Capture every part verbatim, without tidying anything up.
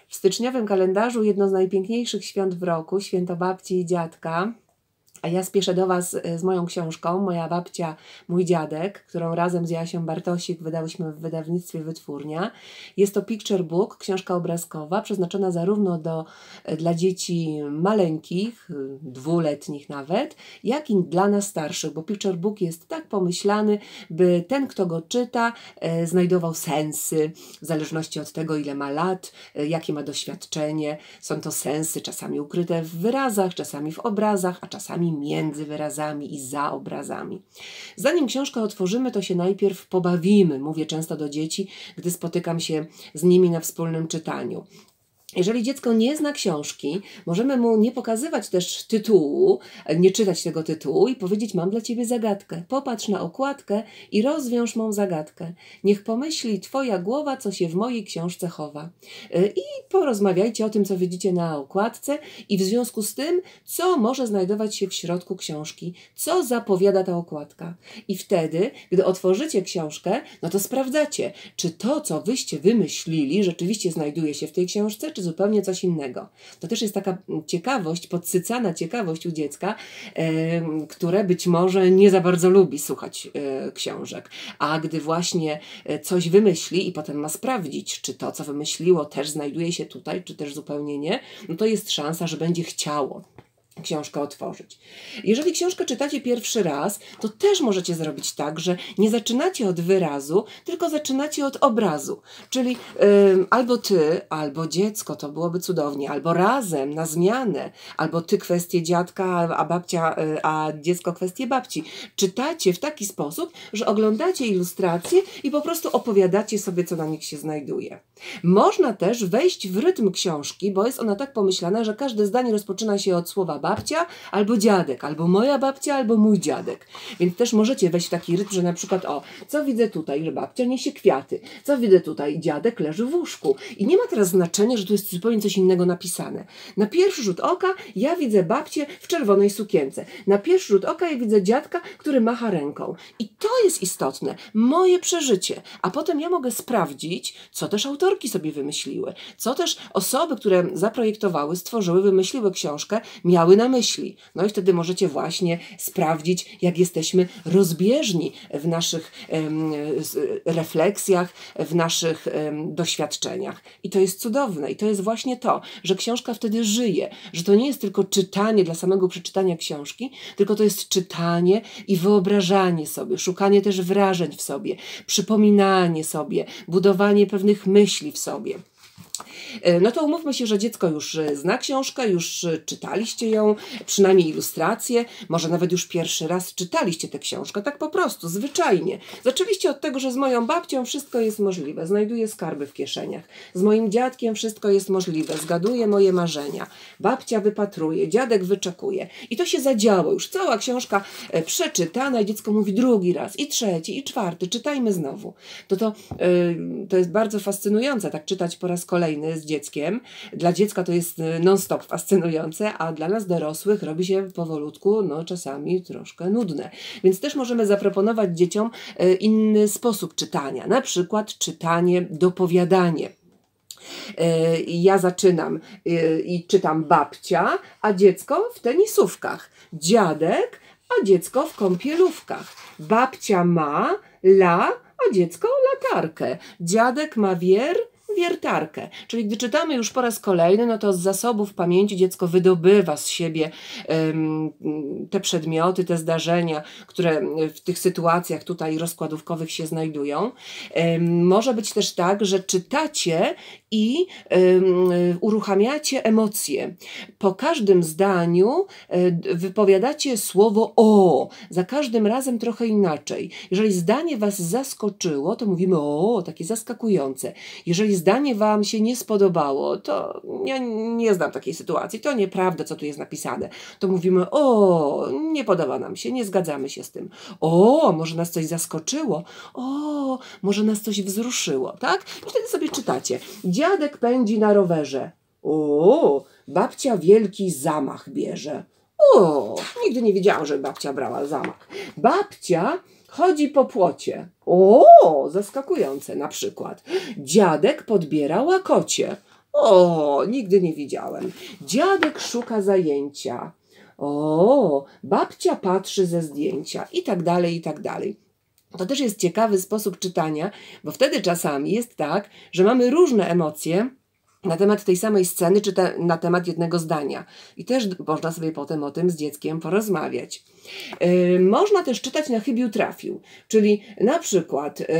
W styczniowym kalendarzu jedno z najpiękniejszych świąt w roku, święto babci i dziadka. A ja spieszę do Was z moją książką, Moja babcia, mój dziadek, którą razem z Jasią Bartosik wydałyśmy w wydawnictwie Wytwórnia. Jest to picture book, książka obrazkowa, przeznaczona zarówno do, dla dzieci maleńkich, dwuletnich nawet, jak i dla nas starszych, bo picture book jest tak pomyślany, by ten, kto go czyta, e, znajdował sensy, w zależności od tego, ile ma lat, e, jakie ma doświadczenie. Są to sensy czasami ukryte w wyrazach, czasami w obrazach, a czasami między wyrazami i za obrazami. Zanim książkę otworzymy, to się najpierw pobawimy. Mówię często do dzieci, gdy spotykam się z nimi na wspólnym czytaniu. Jeżeli dziecko nie zna książki, możemy mu nie pokazywać też tytułu, nie czytać tego tytułu i powiedzieć: mam dla ciebie zagadkę. Popatrz na okładkę i rozwiąż mą zagadkę. Niech pomyśli twoja głowa, co się w mojej książce chowa. I porozmawiajcie o tym, co widzicie na okładce i w związku z tym, co może znajdować się w środku książki, co zapowiada ta okładka. I wtedy, gdy otworzycie książkę, no to sprawdzacie, czy to, co wyście wymyślili, rzeczywiście znajduje się w tej książce, czy zupełnie coś innego. To też jest taka ciekawość, podsycana ciekawość u dziecka, e, które być może nie za bardzo lubi słuchać e, książek. A gdy właśnie coś wymyśli i potem ma sprawdzić, czy to, co wymyśliło, też znajduje się tutaj, czy też zupełnie nie, no to jest szansa, że będzie chciało książkę otworzyć. Jeżeli książkę czytacie pierwszy raz, to też możecie zrobić tak, że nie zaczynacie od wyrazu, tylko zaczynacie od obrazu. Czyli yy, albo ty, albo dziecko, to byłoby cudownie, albo razem, na zmianę, albo ty kwestię dziadka, a babcia, yy, a dziecko kwestię babci. Czytacie w taki sposób, że oglądacie ilustracje i po prostu opowiadacie sobie, co na nich się znajduje. Można też wejść w rytm książki, bo jest ona tak pomyślana, że każde zdanie rozpoczyna się od słowa babcia albo dziadek, albo moja babcia, albo mój dziadek. Więc też możecie wejść w taki rytm, że na przykład o, co widzę tutaj, że babcia niesie kwiaty, co widzę tutaj, dziadek leży w łóżku. I nie ma teraz znaczenia, że tu jest zupełnie coś innego napisane. Na pierwszy rzut oka ja widzę babcię w czerwonej sukience. Na pierwszy rzut oka ja widzę dziadka, który macha ręką. I to jest istotne, moje przeżycie. A potem ja mogę sprawdzić, co też autorki sobie wymyśliły, co też osoby, które zaprojektowały, stworzyły, wymyśliły książkę, miały na myśli. No i wtedy możecie właśnie sprawdzić, jak jesteśmy rozbieżni w naszych em, refleksjach, w naszych em, doświadczeniach. I to jest cudowne. I to jest właśnie to, że książka wtedy żyje, że to nie jest tylko czytanie dla samego przeczytania książki, tylko to jest czytanie i wyobrażanie sobie, szukanie też wrażeń w sobie, przypominanie sobie, budowanie pewnych myśli w sobie. No to umówmy się, że dziecko już zna książkę, już czytaliście ją, przynajmniej ilustracje, może nawet już pierwszy raz czytaliście tę książkę, tak po prostu, zwyczajnie. Zaczęliście od tego, że z moją babcią wszystko jest możliwe, znajduję skarby w kieszeniach. Z moim dziadkiem wszystko jest możliwe, zgaduję moje marzenia. Babcia wypatruje, dziadek wyczekuje. I to się zadziało, już cała książka przeczytana i dziecko mówi drugi raz, i trzeci, i czwarty, czytajmy znowu. To, to, yy, to jest bardzo fascynujące, tak czytać po raz kolejny z dzieckiem. Dla dziecka to jest non-stop fascynujące, a dla nas dorosłych robi się powolutku, no czasami troszkę nudne. Więc też możemy zaproponować dzieciom inny sposób czytania, na przykład czytanie, dopowiadanie. Ja zaczynam i czytam babcia, a dziecko w tenisówkach. Dziadek, a dziecko w kąpielówkach. Babcia ma la, a dziecko latarkę. Dziadek ma wier, wiertarkę. Czyli gdy czytamy już po raz kolejny, no to z zasobów pamięci dziecko wydobywa z siebie um, te przedmioty, te zdarzenia, które w tych sytuacjach tutaj rozkładówkowych się znajdują. Um, może być też tak, że czytacie i um, uruchamiacie emocje. Po każdym zdaniu um, wypowiadacie słowo o, za każdym razem trochę inaczej. Jeżeli zdanie was zaskoczyło, to mówimy o, takie zaskakujące. Jeżeli zdanie wam się nie spodobało, to ja nie znam takiej sytuacji, to nieprawda, co tu jest napisane. To mówimy, o, nie podoba nam się, nie zgadzamy się z tym. O, może nas coś zaskoczyło. O, może nas coś wzruszyło, tak? I wtedy sobie czytacie. Dziadek pędzi na rowerze. O, babcia wielki zamach bierze. O, nigdy nie wiedziałam, że babcia brała zamach. Babcia chodzi po płocie. O, zaskakujące na przykład. Dziadek podbiera łakocie. O, nigdy nie widziałem. Dziadek szuka zajęcia. O, babcia patrzy ze zdjęcia i tak dalej, i tak dalej. To też jest ciekawy sposób czytania, bo wtedy czasami jest tak, że mamy różne emocje na temat tej samej sceny, czy te, na temat jednego zdania. I też można sobie potem o tym z dzieckiem porozmawiać. Yy, można też czytać na chybił trafił, czyli na przykład yy,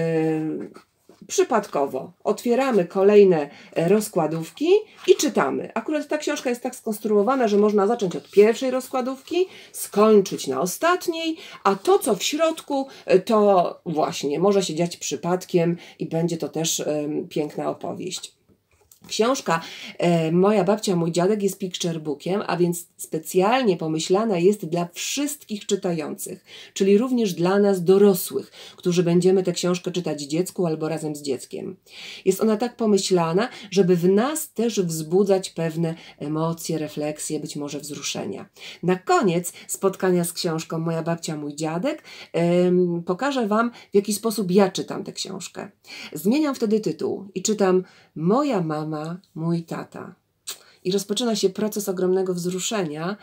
przypadkowo otwieramy kolejne rozkładówki i czytamy. Akurat ta książka jest tak skonstruowana, że można zacząć od pierwszej rozkładówki, skończyć na ostatniej, a to, co w środku, to właśnie może się dziać przypadkiem i będzie to też um, piękna opowieść. Książka e, Moja babcia, mój dziadek jest picture bookiem, a więc specjalnie pomyślana jest dla wszystkich czytających, czyli również dla nas dorosłych, którzy będziemy tę książkę czytać dziecku albo razem z dzieckiem. Jest ona tak pomyślana, żeby w nas też wzbudzać pewne emocje, refleksje, być może wzruszenia. Na koniec spotkania z książką Moja babcia, mój dziadek e, pokażę Wam, w jaki sposób ja czytam tę książkę. Zmieniam wtedy tytuł i czytam Moja mama, mój tata. I rozpoczyna się proces ogromnego wzruszenia,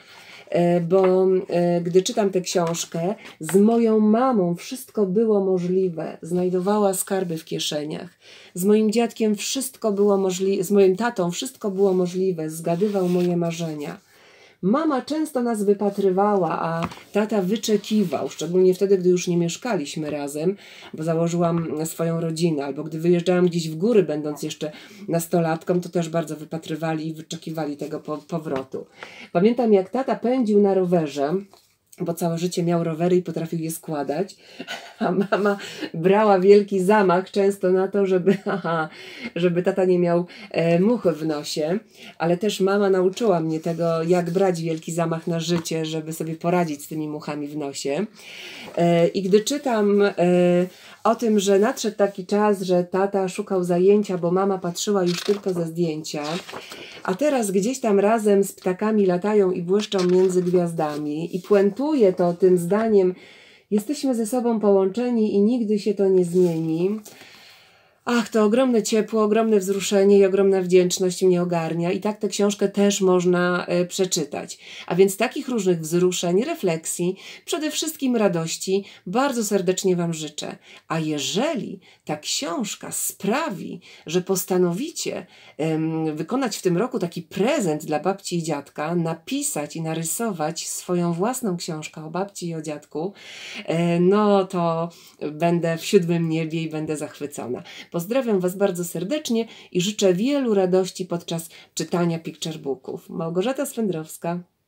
bo gdy czytam tę książkę, z moją mamą wszystko było możliwe. Znajdowała skarby w kieszeniach. Z moim dziadkiem wszystko było możliwe, z moim tatą wszystko było możliwe. Zgadywał moje marzenia. Mama często nas wypatrywała, a tata wyczekiwał, szczególnie wtedy, gdy już nie mieszkaliśmy razem, bo założyłam swoją rodzinę, albo gdy wyjeżdżałam gdzieś w góry, będąc jeszcze nastolatką, to też bardzo wypatrywali i wyczekiwali tego po powrotu. Pamiętam, jak tata pędził na rowerze, bo całe życie miał rowery i potrafił je składać, a mama brała wielki zamach często na to, żeby, aha, żeby tata nie miał e, much w nosie, ale też mama nauczyła mnie tego, jak brać wielki zamach na życie, żeby sobie poradzić z tymi muchami w nosie. E, I gdy czytam e, o tym, że nadszedł taki czas, że tata szukał zajęcia, bo mama patrzyła już tylko ze zdjęcia, a teraz gdzieś tam razem z ptakami latają i błyszczą między gwiazdami i puentuje to tym zdaniem: jesteśmy ze sobą połączeni i nigdy się to nie zmieni. Ach, to ogromne ciepło, ogromne wzruszenie i ogromna wdzięczność mnie ogarnia i tak tę książkę też można e, przeczytać. A więc takich różnych wzruszeń, refleksji, przede wszystkim radości bardzo serdecznie Wam życzę. A jeżeli ta książka sprawi, że postanowicie em, wykonać w tym roku taki prezent dla babci i dziadka, napisać i narysować swoją własną książkę o babci i o dziadku, e, no to będę w siódmym niebie i będę zachwycona. Pozdrawiam Was bardzo serdecznie i życzę wielu radości podczas czytania picture booków. Małgorzata Swędrowska.